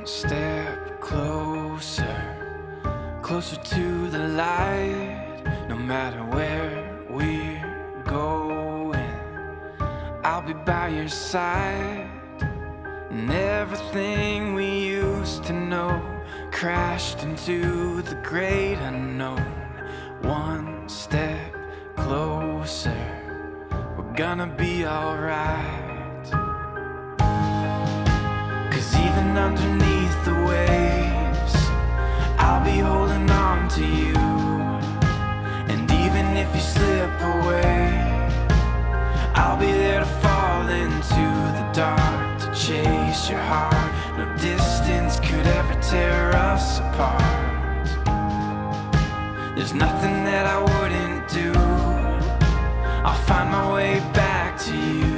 step closer, closer to the light. No matter where we're going, I'll be by your side. And everything we used to know crashed into the great unknown. One step closer, we're gonna be alright. 'Cause even underneath the waves, I'll be holding on to you. And even if you slip away, I'll be there to fall into the dark, to chase your heart. No distance could ever tear us apart. There's nothing that I wouldn't do. I'll find my way back to you.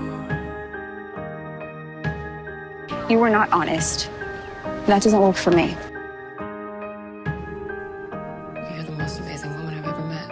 You were not honest. That doesn't work for me. You're the most amazing woman I've ever met.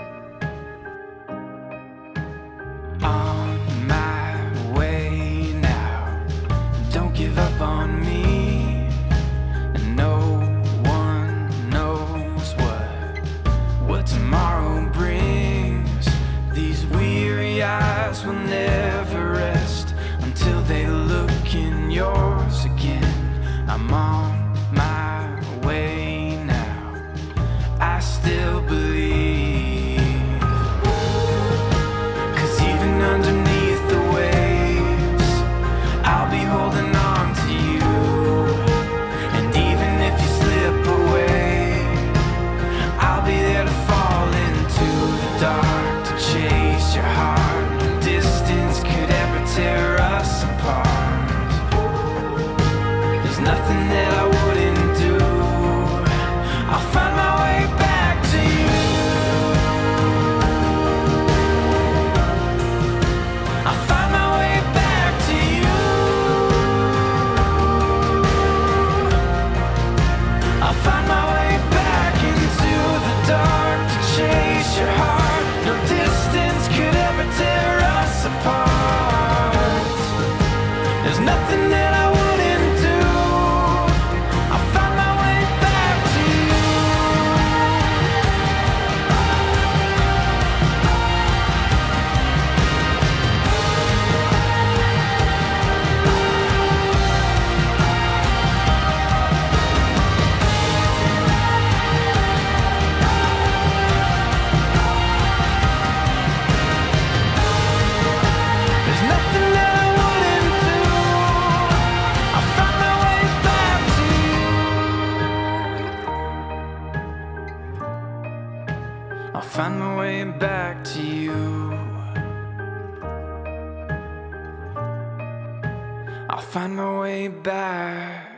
On my way now, don't give up on me. And no one knows what tomorrow brings. These weary eyes will never rest until they look in yours again. I'm on my way now, I still believe. 'Cause even underneath the waves, I'll be holding on to you. And even if you slip away, I'll be there to fall into the dark, to chase your heart. No distance could ever tear us apart. There's nothing that I wouldn't do. I'll find my way back to you. I'll find my way back to you. I'll find my way back into the dark, to chase your heart. No distance could ever tear us apart. There's nothing that I wouldn't do. I'll find my way back to you. There's nothing that I wouldn't do. I'll find my way back to you. I'll find my way back to you. I'll find my way back.